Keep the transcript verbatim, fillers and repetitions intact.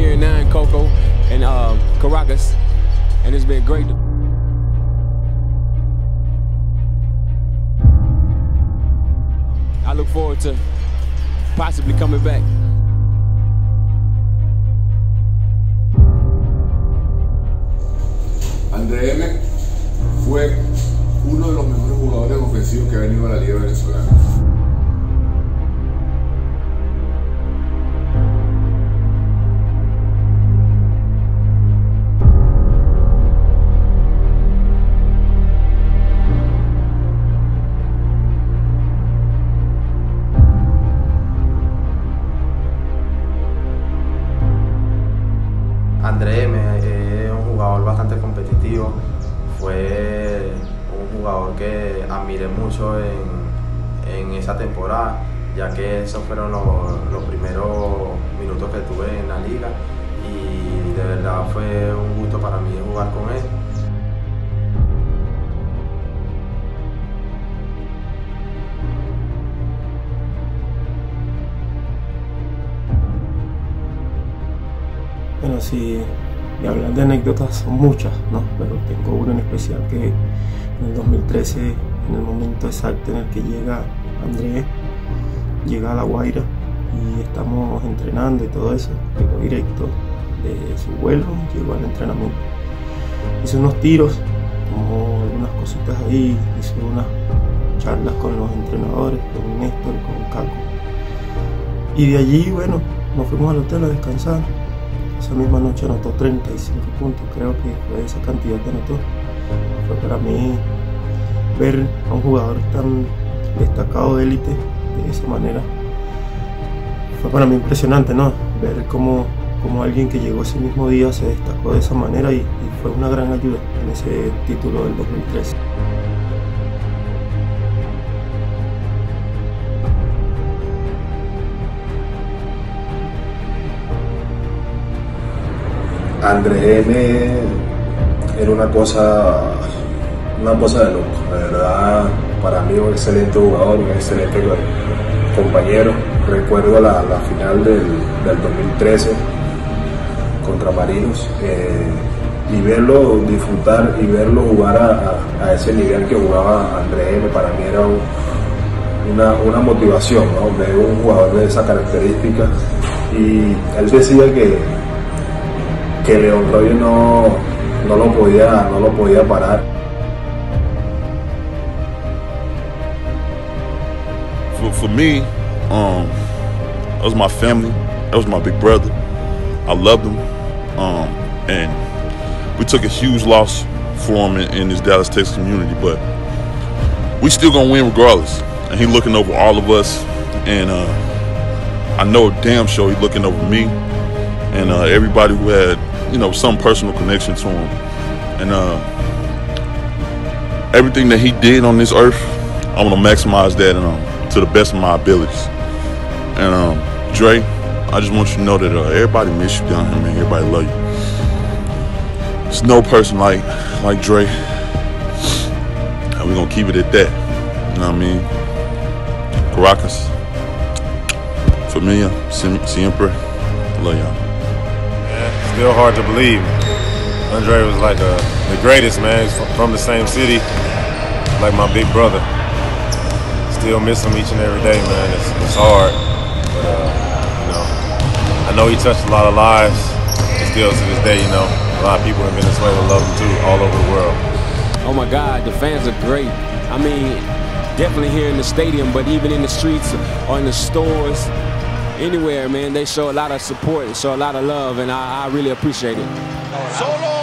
here now in Coco and uh, Caracas, and it's been great. I look forward to possibly coming back. André M fue uno de los mejores jugadores ofensivos que ha venido a la Liga Venezolana. André M es un jugador bastante competitivo, fue un jugador que admiré mucho en, en esa temporada, ya que esos fueron los, los primeros minutos que tuve en la liga y de verdad fue un gusto para mí jugar con él. Bueno, si de hablar de anécdotas son muchas, ¿no? Pero tengo una en especial que en el dos mil trece, en el momento exacto en el que llega André, llega a La Guaira y estamos entrenando y todo eso, llegó directo de su vuelo, llegó al entrenamiento. Hizo unos tiros, como algunas cositas ahí, hizo unas charlas con los entrenadores, con Néstor, con Caco. Y de allí, bueno, nos fuimos al hotel a descansar. Esa misma noche anotó treinta y cinco puntos, creo que fue esa cantidad que anotó. Fue para mí ver a un jugador tan destacado de élite de esa manera. Fue para mí impresionante, ¿no? Ver cómo, cómo alguien que llegó ese mismo día se destacó de esa manera y, y fue una gran ayuda en ese título del dos mil trece. André M era una cosa, una cosa de loco, de verdad, para mí un excelente jugador, un excelente compañero. Recuerdo la, la final del, del dos mil trece contra Marinos eh, y verlo disfrutar y verlo jugar a, a, a ese nivel que jugaba André M para mí era un, una, una motivación, ¿no? Ver un jugador de esa característica y él decía que que León Roger no, no, lo podía, no lo podía parar. For, for me, um, that was my family, that was my big brother. I loved him, um, and we took a huge loss for him in, in this Dallas, Texas community, but we still gonna win regardless. And he looking over all of us, and uh, I know damn sure he looking over me, and uh, everybody who had, you know, some personal connection to him. And uh, everything that he did on this earth, I want to maximize that um, to the best of my abilities. And um, Dre, I just want you to know that uh, everybody miss you down here, man. Everybody love you. There's no person like like Dre. And we're gonna keep it at that. You know what I mean? Caracas, familia, siempre. Love y'all. Still hard to believe. Andre was like a, the greatest, man. He's from the same city, like my big brother. Still miss him each and every day, man. It's, it's hard, but uh, you know, I know he touched a lot of lives. And still to this day, you know, a lot of people in Venezuela love him too, all over the world. Oh my God, the fans are great. I mean, definitely here in the stadium, but even in the streets or in the stores. Anywhere, man, they show a lot of support, show a lot of love, and I, I really appreciate it. Solo